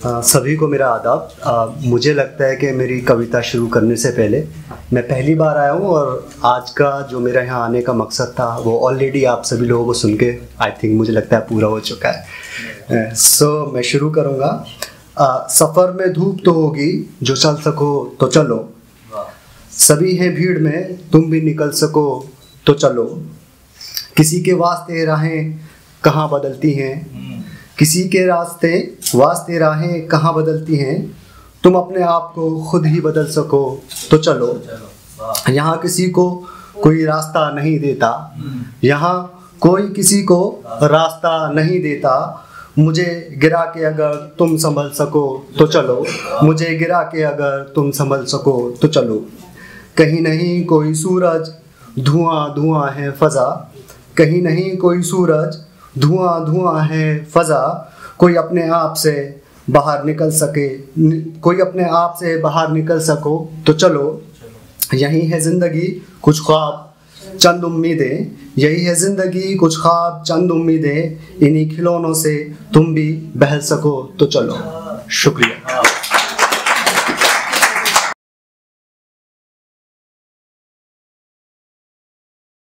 सभी को मेरा आदाब। मुझे लगता है कि मेरी कविता शुरू करने से पहले मैं पहली बार आया हूँ और आज का जो मेरा यहाँ आने का मकसद था वो ऑलरेडी आप सभी लोगों को सुन के आई थिंक मुझे लगता है पूरा हो चुका है। मैं शुरू करूँगा। सफ़र में धूप तो होगी, जो चल सको तो चलो, सभी हैं भीड़ में, तुम भी निकल सको तो चलो। किसी के वास्ते राहें कहाँ बदलती हैं, किसी के वास्ते राहें कहाँ बदलती हैं, तुम अपने आप को खुद ही बदल सको तो चलो। यहाँ किसी को कोई रास्ता नहीं देता, यहाँ कोई किसी को रास्ता नहीं देता, मुझे गिरा के अगर तुम संभल सको तो चलो, मुझे गिरा के अगर तुम संभल सको तो चलो। कहीं नहीं कोई सूरज, धुआं धुआं है फ़ज़ा, कहीं नहीं कोई सूरज, धुआं धुआं है फ़ज़ा, कोई अपने आप से बाहर निकल सके, कोई अपने आप से बाहर निकल सको तो चलो। यही है ज़िंदगी कुछ ख्वाब चंद उम्मीदें, यही है ज़िंदगी कुछ ख्वाब चंद उम्मीदें, इन्हीं खिलौनों से तुम भी बहल सको तो चलो। शुक्रिया।